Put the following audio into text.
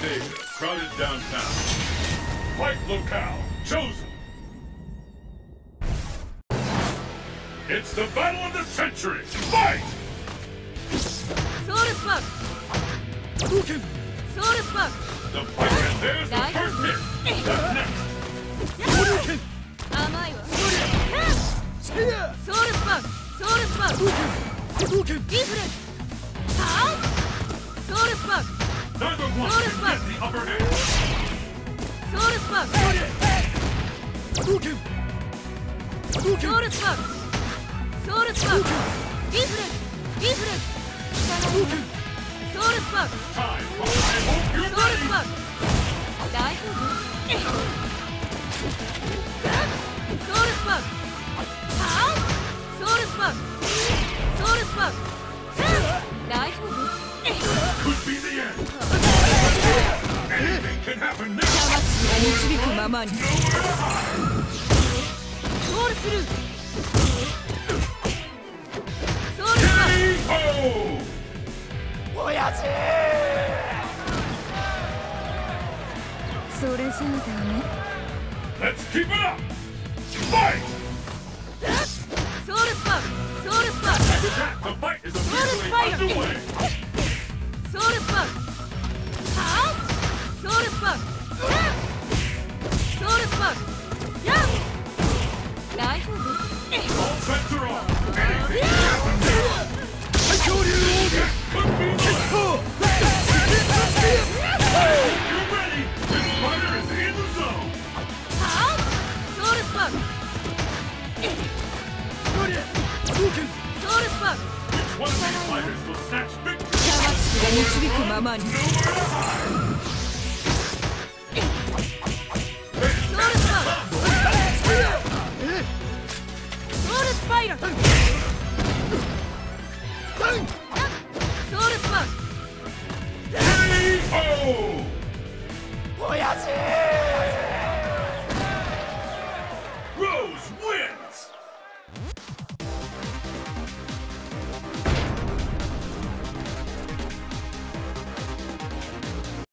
save in a crowded downtown. Fight locale chosen. It's the battle of the century. Fight! Soul Spark! Hadouken! Soul Spark! The fighter, and there's the first hit. What's next? Hadouken! 甘いわ。 Spear! ソウルスパンソウルスパン Hadouken! リフレンはぁソウルスパン Neither one can get the upper hand. ソウルスパン Hadouken! ソウ Hadouken! ルスパンソウルスパンリフレンリフレン Hadouken! ソウルスパン Time. I hope ソウ you're ルス ready. パン大丈夫ソウルスパンはぁソウルスパンソウルスパン大丈夫 Could be the end. Anything can happen now. 魂が導くままに Nowhere to hide. ソウルスルーソウルスパン KO! 親父それじゃあダメ Let's keep it up. Fight! ソウルスパンソウルスパン Attack! The fight is officially underway. ソウルスパンはぁソウルスパンソウルスパンやっ大丈夫 All bets are off. Anything can happen now. 最強竜王 That could be the last. ほう You ready? This fighter is in the zone. はぁソウルスパン Hadouken! ソウルスパン Which one of these fighters will snatch victory? 魂が導くままに Nowhere to hide. ソウルスパンソウルスパイラル Bang!